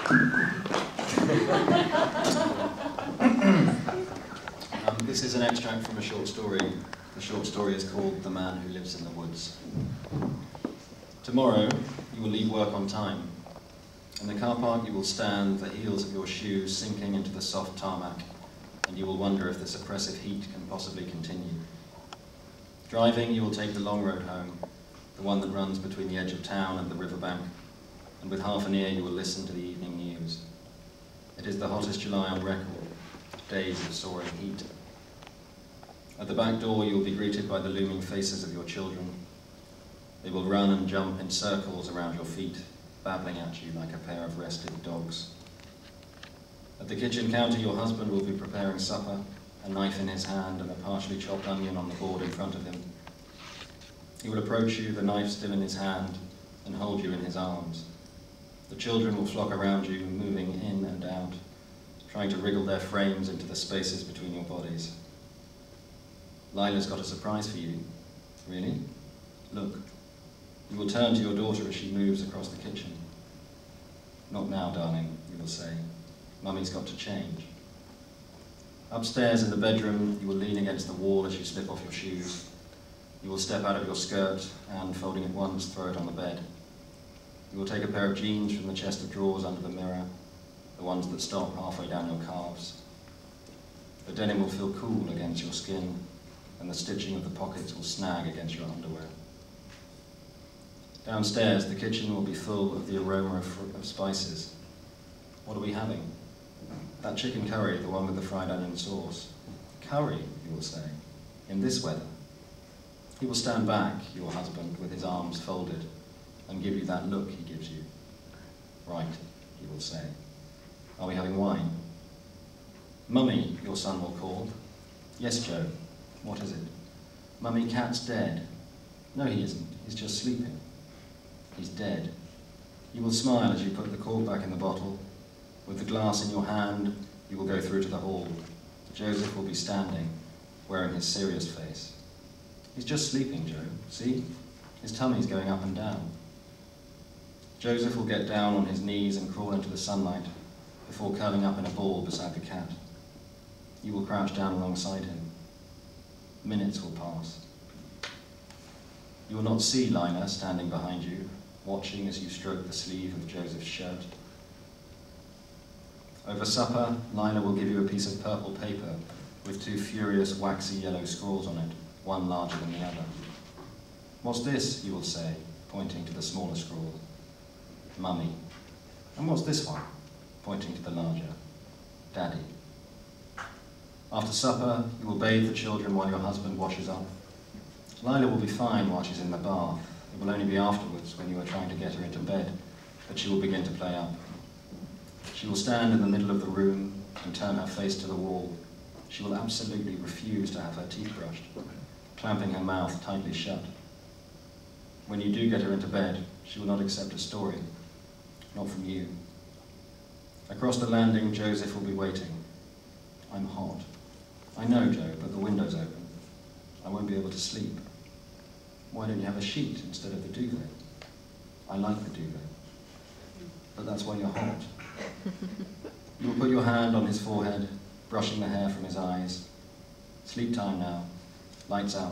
This is an extract from a short story. The short story is called The Man Who Lives in the Woods. Tomorrow, you will leave work on time. In the car park, you will stand, the heels of your shoes sinking into the soft tarmac, and you will wonder if this oppressive heat can possibly continue. Driving, you will take the long road home, the one that runs between the edge of town and the riverbank, and with half an ear you will listen to the evening news. It is the hottest July on record, days of soaring heat. At the back door you will be greeted by the looming faces of your children. They will run and jump in circles around your feet, babbling at you like a pair of restive dogs. At the kitchen counter your husband will be preparing supper, a knife in his hand and a partially chopped onion on the board in front of him. He will approach you, the knife still in his hand, and hold you in his arms. The children will flock around you, moving in and out, trying to wriggle their frames into the spaces between your bodies. Lila's got a surprise for you. Really? Look. You will turn to your daughter as she moves across the kitchen. Not now, darling, you will say. Mummy's got to change. Upstairs in the bedroom, you will lean against the wall as you slip off your shoes. You will step out of your skirt and, folding it once, throw it on the bed. You will take a pair of jeans from the chest of drawers under the mirror, the ones that stop halfway down your calves. The denim will feel cool against your skin, and the stitching of the pockets will snag against your underwear. Downstairs, the kitchen will be full of the aroma of spices. What are we having? That chicken curry, the one with the fried onion sauce. Curry, you will say, in this weather. He will stand back, your husband, with his arms folded, and give you that look he gives you. Right, he will say. Are we having wine? Mummy, your son will call. Yes, Joe. What is it? Mummy, Cat's dead. No, he isn't. He's just sleeping. He's dead. You will smile as you put the cork back in the bottle. With the glass in your hand, you will go through to the hall. Joseph will be standing, wearing his serious face. He's just sleeping, Joe. See? His tummy's going up and down. Joseph will get down on his knees and crawl into the sunlight before curling up in a ball beside the cat. You will crouch down alongside him. Minutes will pass. You will not see Lila standing behind you, watching as you stroke the sleeve of Joseph's shirt. Over supper, Lila will give you a piece of purple paper with two furious, waxy yellow scrawls on it, one larger than the other. What's this, you will say, pointing to the smaller scrawl. Mummy. And what's this one? Pointing to the larger. Daddy. After supper, you will bathe the children while your husband washes up. Lila will be fine while she's in the bath. It will only be afterwards, when you are trying to get her into bed, that she will begin to play up. She will stand in the middle of the room and turn her face to the wall. She will absolutely refuse to have her teeth brushed, clamping her mouth tightly shut. When you do get her into bed, she will not accept a story, not from you. Across the landing, Joseph will be waiting. I'm hot. I know, Joe, but the window's open. I won't be able to sleep. Why don't you have a sheet instead of the duvet? I like the duvet. But that's why you're hot. You will put your hand on his forehead, brushing the hair from his eyes. Sleep time now. Lights out.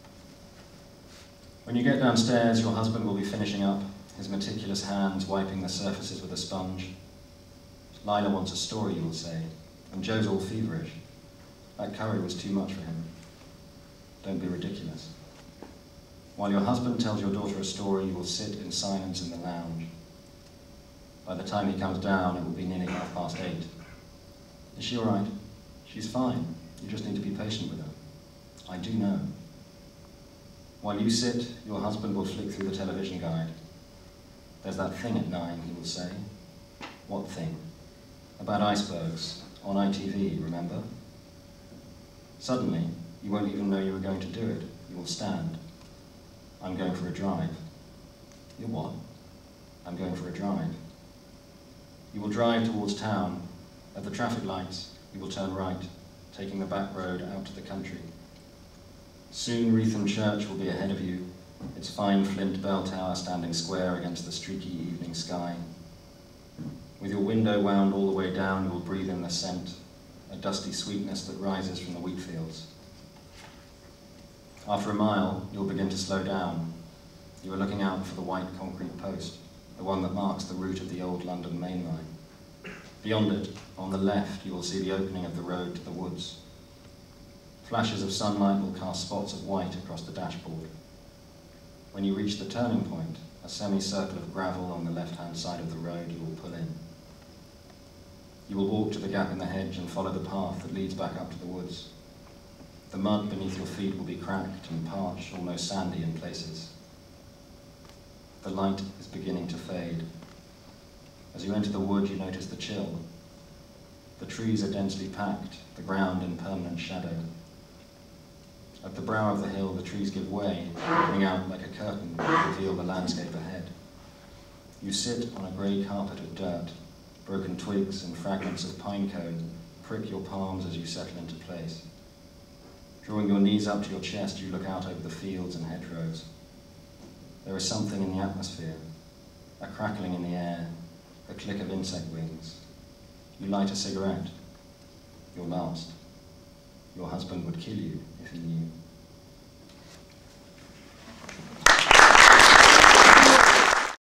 When you get downstairs, your husband will be finishing up, his meticulous hands wiping the surfaces with a sponge. Lila wants a story, you will say, and Joe's all feverish. That curry was too much for him. Don't be ridiculous. While your husband tells your daughter a story, you will sit in silence in the lounge. By the time he comes down, it will be nearly 8:30. Is she all right? She's fine. You just need to be patient with her. I do know. While you sit, your husband will flick through the television guide. There's that thing at 9, he will say. What thing? About icebergs, on ITV, remember? Suddenly, you won't even know you were going to do it. You will stand. I'm going for a drive. You're what? I'm going for a drive. You will drive towards town. At the traffic lights, you will turn right, taking the back road out to the country. Soon Wreatham Church will be ahead of you, its fine flint bell tower standing square against the streaky evening sky. With your window window wound all the way down, you will breathe in the scent, a dusty sweetness that rises from the wheat fields. After a mile, you'll begin to slow down. You are looking out for the white concrete post, the one that marks the route of the old London main line. Beyond it, on the left, you will see the opening of the road to the woods. Flashes of sunlight will cast spots of white across the dashboard. When you reach the turning point, a semicircle of gravel on the left-hand side of the road, you will pull in. You will walk to the gap in the hedge and follow the path that leads back up to the woods. The mud beneath your feet will be cracked and parched, almost sandy in places. The light is beginning to fade. As you enter the wood, you notice the chill. The trees are densely packed, the ground in permanent shadow. At the brow of the hill, the trees give way, opening out like a curtain to reveal the landscape ahead. You sit on a grey carpet of dirt. Broken twigs and fragments of pine cone prick your palms as you settle into place. Drawing your knees up to your chest, you look out over the fields and hedgerows. There is something in the atmosphere, a crackling in the air, the click of insect wings. You light a cigarette. Your last. Your husband would kill you if he knew.